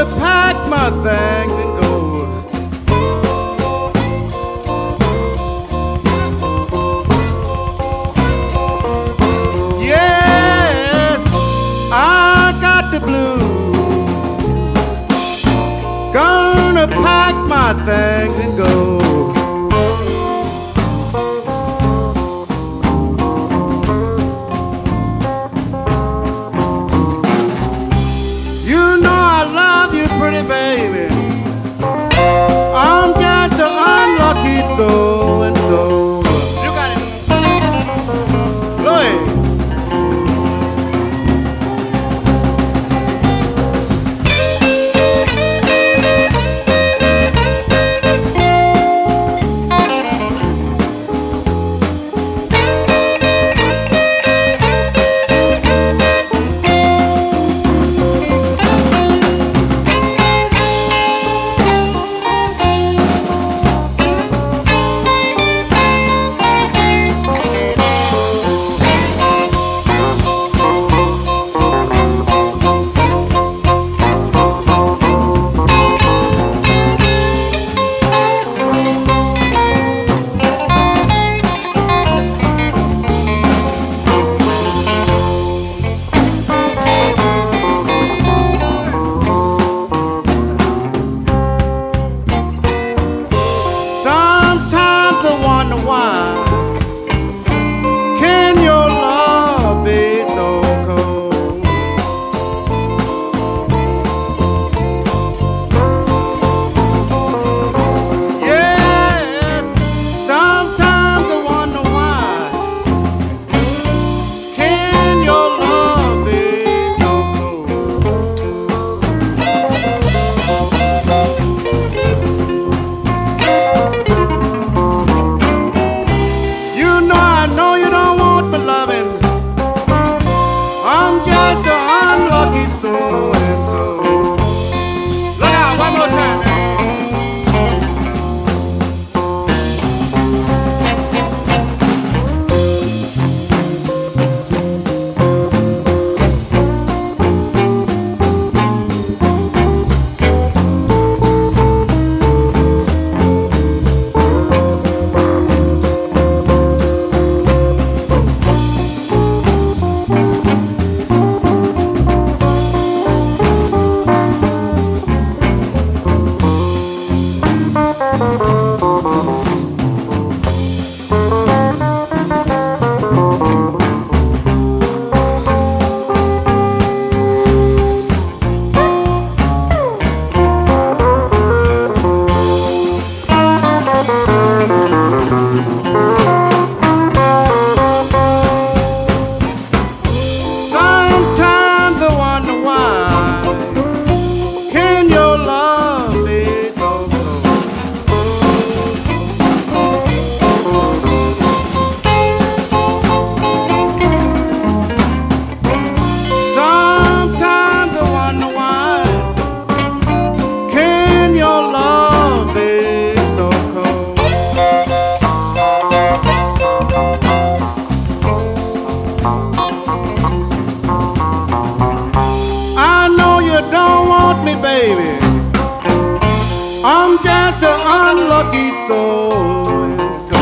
gonna pack my things and go. Yes, I got the blues. Gonna pack my things and go. Pretty baby, I'm just an unlucky soul, and so you got it, Louis. Can your love be so cold? Yes, sometimes I wonder why. Can your love be so I know you don't want my loving. I'm just an unlucky soul, and so look out, one more time, man. Don't want me, baby. I'm just an unlucky soul, and so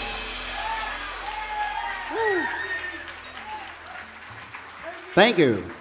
thank you.